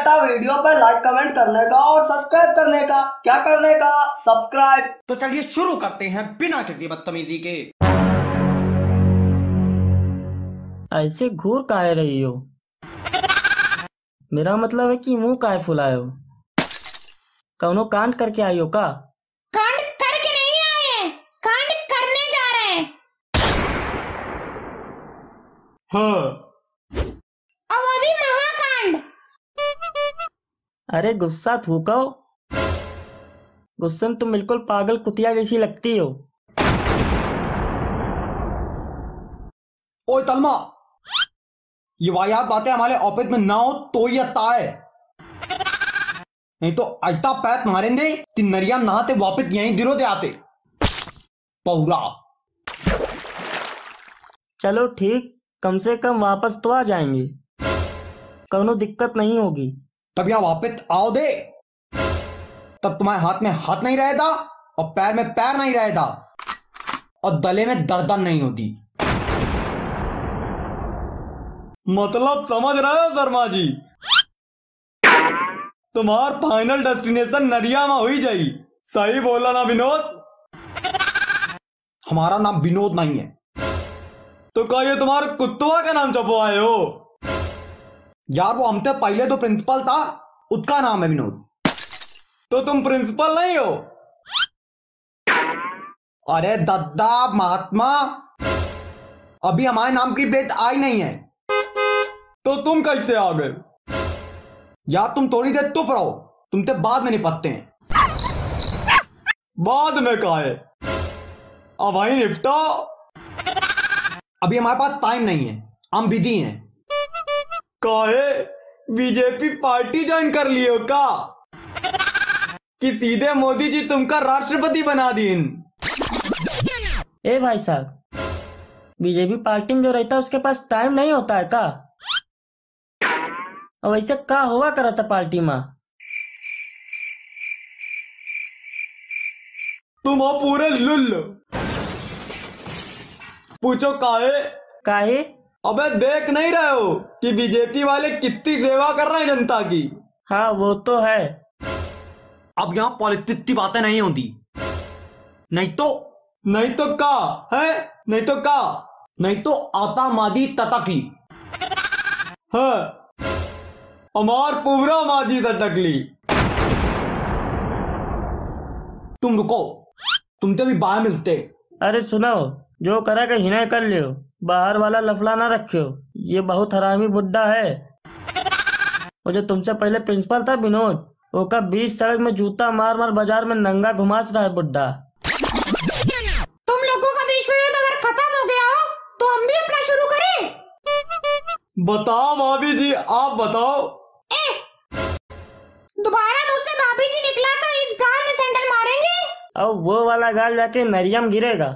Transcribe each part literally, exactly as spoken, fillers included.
था वीडियो पर like comment करने का और सब्सक्राइब करने का। क्या करने का? सब्सक्राइब। तो चलिए शुरू करते हैं बिना किसी बदतमीजी के। ऐसे घूर काहे रही हो? मेरा मतलब है कि मुंह काहे फुलाए हो? कौनो कांड करके आई हो का? कांड करके नहीं आए हैं, कांड करने जा रहे हैं। हाँ। और वो भी महाकांड। अरे गुस्सा थूको। गुस्से में तुम बिल्कुल पागल कुतिया जैसी लगती हो। ओए तलमा, ये वाहियात बातें हमारे ऑफिस में ना हो तो ही अच्छा है, नहीं तो ऐसा पैत मारेंगे कि नरियम नहाते वापस यहीं दिरो दे आते पौरा। चलो ठीक, कम से कम वापस तो आ जाएंगे, कौनो दिक्कत नहीं होगी। तब यहाँ वापस आओ दे, तब तुम्हारे हाथ में हाथ नहीं रहेगा और पैर में पैर नहीं रहेगा और गले में दर्दन नहीं होती। मतलब समझ रहे हो शर्मा जी? तुम्हार फाइनल डेस्टिनेशन नरिया में हुई जाई। सही बोला ना विनोद? हमारा नाम विनोद नहीं है तो क्या ये तुम्हारे कुत्तवा का नाम छपवाए हो? यार वो हमसे पहले तो प्रिंसिपल था, उसका नाम है विनोद। तो तुम प्रिंसिपल नहीं हो? अरे दद्दा महात्मा, अभी हमारे नाम की बेट आई नहीं है तो तुम कैसे आ गए? यार तुम थोड़ी देर चुप रहो, तुमसे बाद में निपटते हैं। बाद में काहे, अब वहीं निपटाओ। अभी हमारे पास टाइम नहीं है, हम बिजी हैं। काहे, बीजेपी पार्टी ज्वाइन कर लियो का कि सीधे मोदी जी तुमका राष्ट्रपति बना दीन? ए भाई साहब, बीजेपी पार्टी में जो रहता है उसके पास टाइम नहीं होता है का? और वैसे का हुआ करा था पार्टी में? तुम हो पूरे लुल्ल। पूछो काहे? काहे? अबे देख नहीं रहे हो कि बीजेपी वाले कितनी सेवा कर रहे हैं जनता की? हाँ वो तो है। अब यहाँ पॉलिटिक्स की बातें नहीं होती। नहीं तो नहीं तो का है, नहीं तो का नहीं तो आता मादी ततकली है, हमार पूरा माजी तटकली। तुम रुको, तुमसे भी बाहर मिलते। अरे सुनो, जो करा के हिना कर लियो, बाहर वाला लफड़ा ना रखियो। ये बहुत हरामी बुड्ढा है। वो जो तुमसे पहले प्रिंसिपल था विनोद, वो का बीच सड़क में जूता मार मार बाजार में नंगा घुमास रहा है बुड्ढा। तुम लोगों का विश्व युद्ध अगर खत्म हो गया हो तो हम भी अपना शुरू करें? बताओ भाभी जी, आप बताओ। ए, दोबारा मुझसे भाभी जी निकला तो इस गाल में सैंडल मारेंगे। और वो वाला गाल जाके नरियम गिरेगा।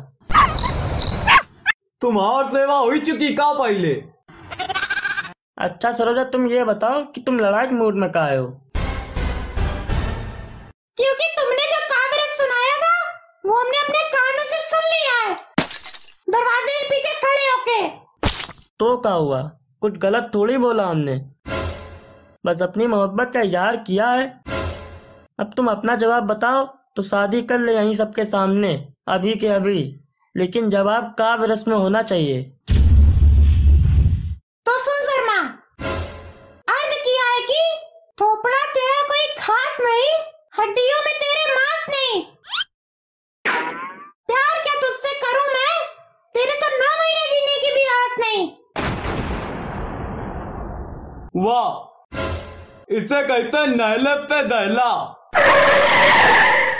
तुम्हार सेवा हुई चुकी का पहले? अच्छा सरोजा, तुम ये बताओ कि तुम लड़ाई के मूड में काहे हो? क्योंकि तुमने जो काव्य सुनाया था वो हमने अपने कानों से सुन लिया है, दरवाजे के पीछे खड़े होके। तो क्या हुआ? कुछ गलत थोड़ी बोला हमने, बस अपनी मोहब्बत का इजहार किया है। अब तुम अपना जवाब बताओ तो शादी कर ले यहीं सबके सामने, अभी के अभी। लेकिन जवाब काव्य रस में होना चाहिए। तो सुन शर्मा, अर्ज किया है कि थोपड़ा तेरा कोई खास नहीं, हड्डियों में तेरे मांस नहीं। प्यार क्या तुझसे करूं मैं, तेरे तो नौ महीने जीने की भी आस नहीं। वाह, इसे कहते हैं नहले पे दहला।